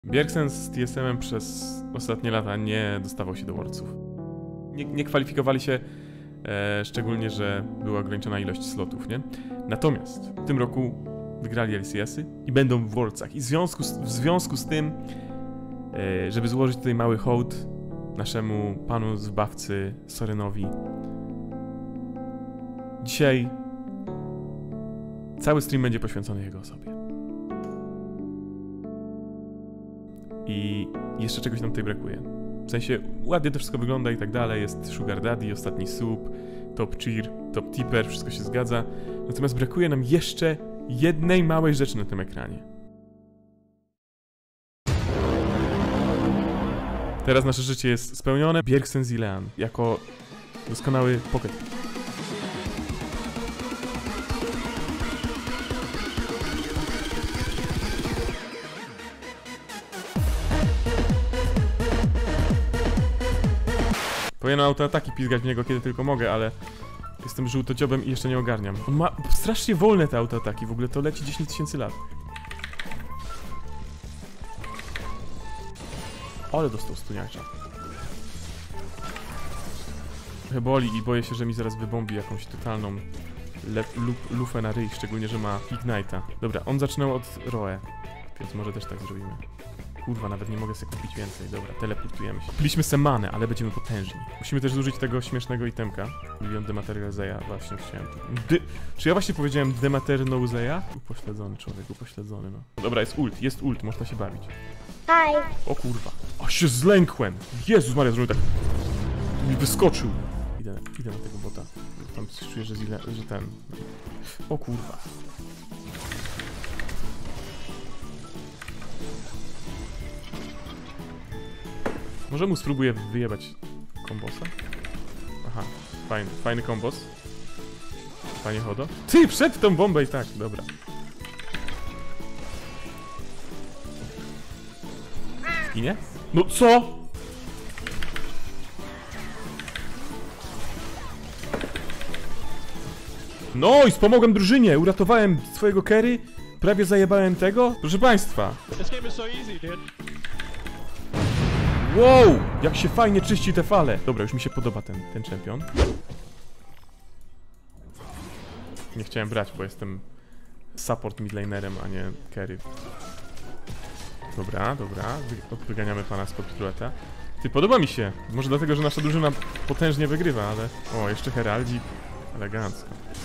Bjergsen z TSM-em przez ostatnie lata nie dostawał się do Worldsów. Nie kwalifikowali się, szczególnie, że była ograniczona ilość slotów, nie? Natomiast w tym roku wygrali LCS-y i będą w Worldsach. I w związku z tym, żeby złożyć tutaj mały hołd naszemu panu zbawcy Sorenowi, dzisiaj cały stream będzie poświęcony jego osobie. I jeszcze czegoś nam tutaj brakuje. W sensie ładnie to wszystko wygląda i tak dalej, jest Sugar Daddy, ostatni sub, top cheer, top tipper, wszystko się zgadza. Natomiast brakuje nam jeszcze jednej małej rzeczy na tym ekranie. Teraz nasze życie jest spełnione. Bjergsen Zilean jako doskonały pocket. Powinienem autoataki pizgać w niego kiedy tylko mogę, ale jestem żółtociobem i jeszcze nie ogarniam. On ma strasznie wolne te autoataki, w ogóle to leci 10 000 lat. Ale dostał stuniacza. Trochę boli i boję się, że mi zaraz wybombi jakąś totalną lufę na ryj, szczególnie, że ma Ignite'a. Dobra, on zaczynał od Roe, więc może też tak zrobimy. Kurwa, nawet nie mogę sobie kupić więcej. Dobra, teleportujemy się. Kupiliśmy semanę, ale będziemy potężni. Musimy też zużyć tego śmiesznego itemka. Milion Dematerializeja, właśnie chciałem. Czy ja właśnie powiedziałem Dematerializeja? Upośledzony człowiek, upośledzony, no. Dobra, jest ult, można się bawić. Hi. O kurwa. O, się zlękłem. Jezus Maria, zrobił tak. Mi wyskoczył. Idę na tego bota. Tam czuję, że ten... O kurwa. Może mu spróbuję wyjebać kombosa? Aha, fajny kombos. Fajnie chodo. Ty, przed tą bombę i tak, dobra. Ginie? No co? No i pomogłem drużynie, uratowałem swojego carry, prawie zajebałem tego. Proszę państwa. Wow! Jak się fajnie czyści te fale. Dobra, już mi się podoba ten czempion. Nie chciałem brać, bo jestem support midlanerem, a nie carry. Dobra. Wyganiamy pana spod tureta. Ty, podoba mi się. Może dlatego, że nasza drużyna potężnie wygrywa, ale... O, jeszcze heraldzik. Elegancko.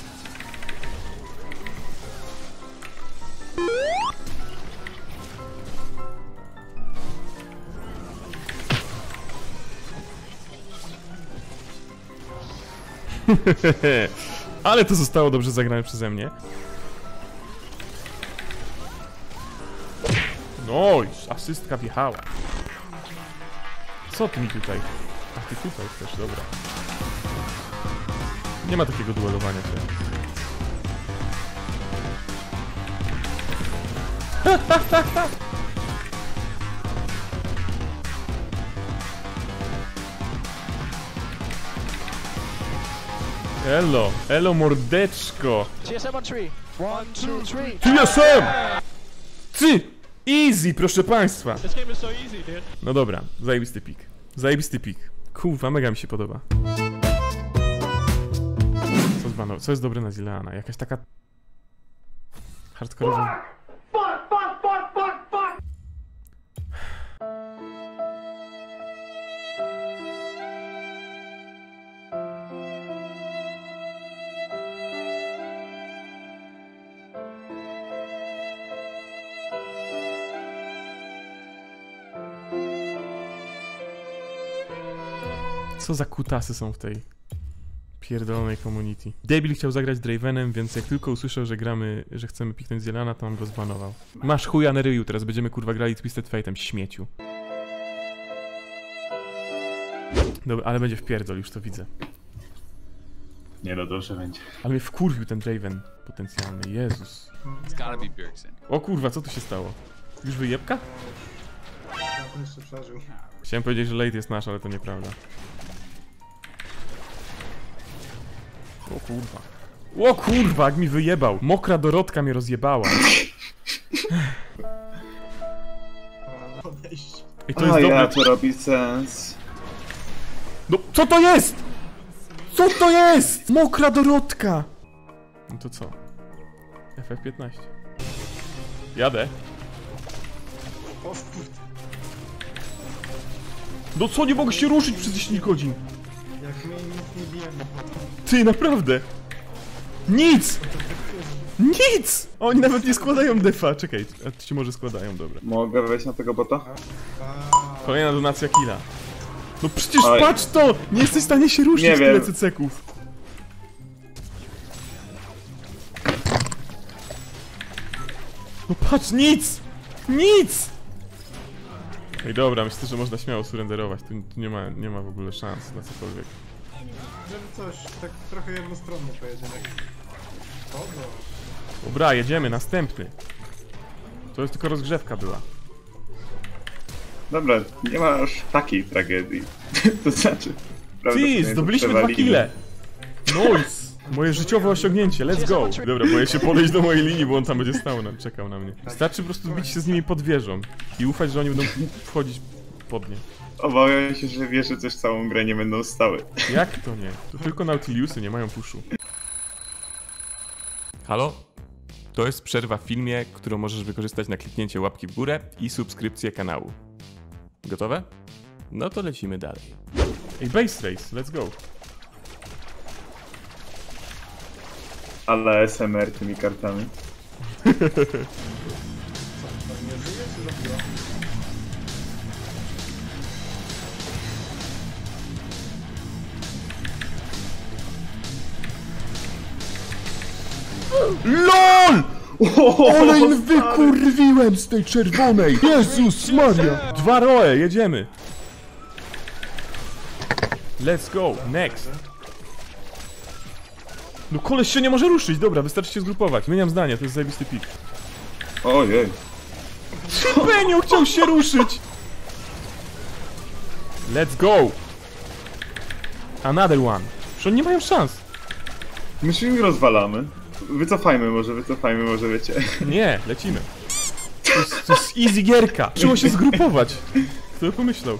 Ale to zostało dobrze zagrane przeze mnie. No, asystka wjechała. Co ty mi tutaj? Ach, ty tutaj też, dobra. Nie ma takiego duelowania się. Elo mordeczko. TSM on 3. 1, 2, 3. TSM! Ty! Easy, proszę państwa. This game is so easy, dude. No dobra, zajebisty pik. Zajebisty pik. Kurwa, mega mi się podoba. Co jest dobre na Zileana? Jakaś taka... hardkorowa... Co za kutasy są w tej pierdolonej community. Debil chciał zagrać Dravenem, więc jak tylko usłyszał, że gramy, że chcemy piknąć Zielana, to on go zbanował. Masz chuja na ryju, teraz będziemy kurwa grali Twisted Fate'em, śmieciu. Dobra, ale będzie wpierdol, już to widzę. Nie no, dobrze będzie. Ale mnie wkurwił ten Draven potencjalny, Jezus. O kurwa, co tu się stało? Już wyjebka? Ja jeszcze przeżył. Chciałem powiedzieć, że late jest nasz, ale to nieprawda. O kurwa. O kurwa, jak mi wyjebał. Mokra Dorotka mnie rozjebała. podejść. I to jest A dobre. ja, to robi sens. No, co to jest? Co to jest? Mokra Dorotka! No to co? FF15. Jadę. O kurde, No co, nie mogę się ruszyć przez 10 godzin? jak mnie nic nie bijemy. Ty, naprawdę! Nic! Nic! Oni nawet nie składają defa. Czekaj, a ci może składają, dobra. Mogę wejść na tego bota? Kolejna donacja killa. No przecież Oj. patrz to! Nie jesteś w stanie się ruszyć Nie tyle wiem. ceków. No patrz, nic! Nic! Ej dobra, myślę, że można śmiało surrenderować. Tu nie ma w ogóle szans na cokolwiek. Żeby coś, tak trochę jednostronny pojedynek. Dobra. Dobra, jedziemy, następny. To jest tylko rozgrzewka była. Dobra, nie ma aż takiej tragedii. To znaczy... Ty, prawdopodobnie zdobyliśmy 2 przewalimy. kile! Nice! Moje życiowe osiągnięcie, let's go! Dobra, boję się podejść do mojej linii, bo on tam będzie stał, czekał na mnie. Wystarczy po prostu bić się z nimi pod wieżą i ufać, że oni będą wchodzić pod nie. Obawiam się, że wieże też całą grę nie będą stały. Jak to nie? To tylko Nautiliusy nie mają puszu. Halo? To jest przerwa w filmie, którą możesz wykorzystać na kliknięcie łapki w górę i subskrypcję kanału. Gotowe? No to lecimy dalej. Ej, base race, let's go. Ale SMR tymi kartami. Co, to nie żyje, czy zabiła? LOL! Ale im wykurwiłem z tej czerwonej! Jezus Maria! 2 roe, jedziemy! Let's go, next! No koleś się nie może ruszyć, dobra, wystarczy się zgrupować. Zmieniam zdanie, to jest zajebisty pik. Ojej. Benio chciał się ruszyć! Let's go! Another one. Przecież oni nie mają szans. My się ich rozwalamy. Wycofajmy może, wiecie. Nie, lecimy. To jest easy gierka. Trzeba się zgrupować. Kto by pomyślał?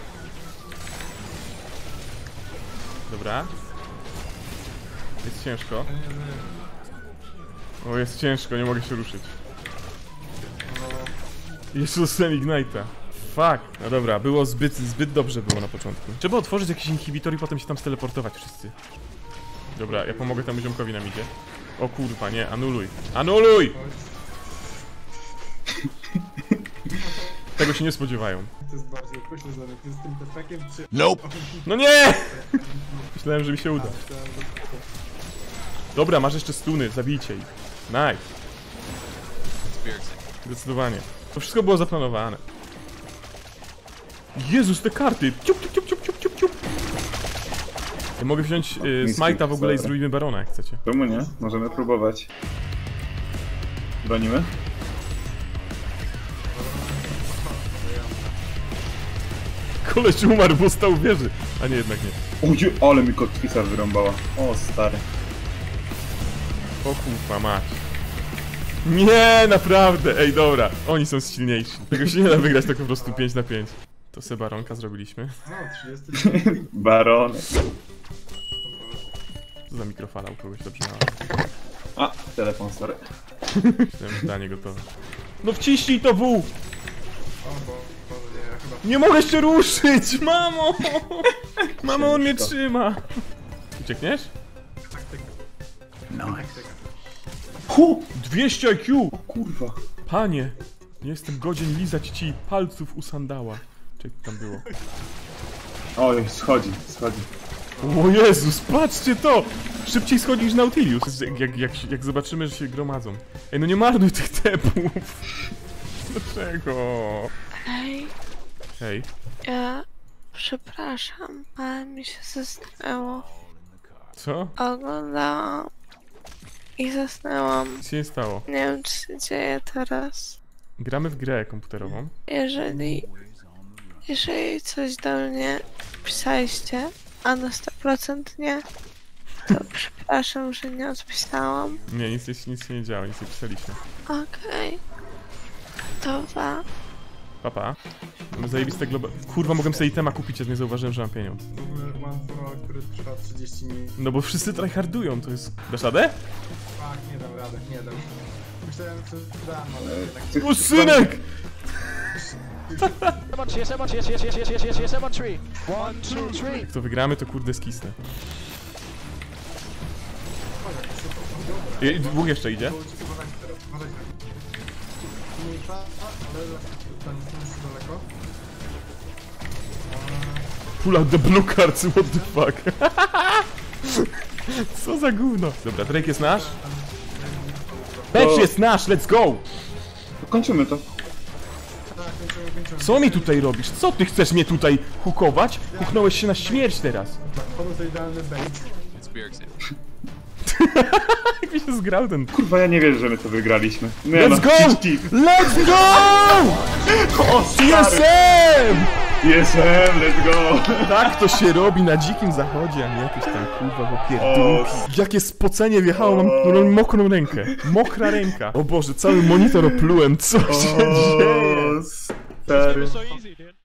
Dobra. Jest ciężko. O, jest ciężko, nie mogę się ruszyć. Jeszcze dostałem Ignite'a. Fuck. No dobra, było zbyt dobrze było na początku. Trzeba otworzyć jakiś inhibitor i potem się tam steleportować wszyscy. Dobra, ja pomogę temu ziomkowi nam idzie. O kurwa, nie, anuluj. Anuluj! Tego się nie spodziewają. To jest bardziej pośledzone, to jest tym tepekiem, czy... Nope. No nie! Myślałem, że mi się uda. Dobra, masz jeszcze stuny, zabijcie ich. Nice. Zdecydowanie. To wszystko było zaplanowane. Jezus, te karty! Ciup, ciup, ciup, ciup, ciup, ciup, ciup. Ja mogę wziąć smite'a w ogóle i zrobimy barona, jak chcecie. Czemu nie? Możemy próbować. Bronimy? Koleś umarł, bo stał w wieży. A nie, jednak nie. Ujej, ale mi kotwica wyrąbała. O, stary. O kurwa mać. Nie, naprawdę! Ej, dobra, oni są silniejsi. Tego się nie da wygrać tak po prostu 5 na 5. To se baronka zrobiliśmy. No, 30. Barony. Co za mikrofala u kogoś dobrze miała. A, telefon, sorry. Myślałem, że danie gotowe. No wciśnij to W! O, bo nie, ja chyba... Nie mogę się ruszyć, mamo! Mamo, on mnie trzyma! Uciekniesz? Hu! 200 IQ! O kurwa. Panie, nie jestem godzien lizać ci palców u sandała. Czekaj, tam było. Oj, schodzi. O Jezus, patrzcie to! Szybciej schodzi niż Nautilius, jak zobaczymy, że się gromadzą. Ej, no nie marnuj tych tepów! Dlaczego? Hej, Hej. ja przepraszam, ale mi się zasnęło. Co? Oglądałam i zasnęłam. Co się nie stało? Nie wiem, co się dzieje teraz. Gramy w grę komputerową. Jeżeli coś do mnie pisaliście, a na 100% nie, to przepraszam, że nie odpisałam. Nie, nic się nie działo, nic nie pisaliśmy. Okej. Dobra. Papa. Mamy zajebiste globa... Kurwa, mogłem sobie itema kupić, a nie zauważyłem, że mam pieniądz. W ogóle One for All, który trwa 30 minut. No bo wszyscy tryhardują, to jest... Dasz radę? Ach, nie dam rady, nie dam. Myślałem, że dam, ale jednak... O, synek! 7 tree. 1, 2, 3. Jak to wygramy, to kurde skisnę. Dwóch jeszcze idzie. Uważaj teraz, uważaj teraz. Mniejsza, ale tam jest daleko. Pull out the blue cards, what the fuck? Co za gówno? Dobra, Drake jest nasz. Mecz jest nasz, let's go! Kończymy to. Tak, kończymy. Co mi tutaj robisz? Co ty chcesz mnie tutaj hukować? Huchnąłeś się na śmierć teraz. Pomysł to idealny bait. Jak mi się zgrał ten... Kurwa, ja nie wierzę, że my to wygraliśmy. Nie Let's no, go! ciczki. Let's go! O, stary! TSM! TSM, let's go! Tak to się robi na dzikim zachodzie, a nie jakieś tam kurwa popierdółki. Jakie spocenie wjechało, mam mokrą rękę. Mokra ręka. O Boże, cały monitor oplułem, co się dzieje? O, stary. So easy, dude.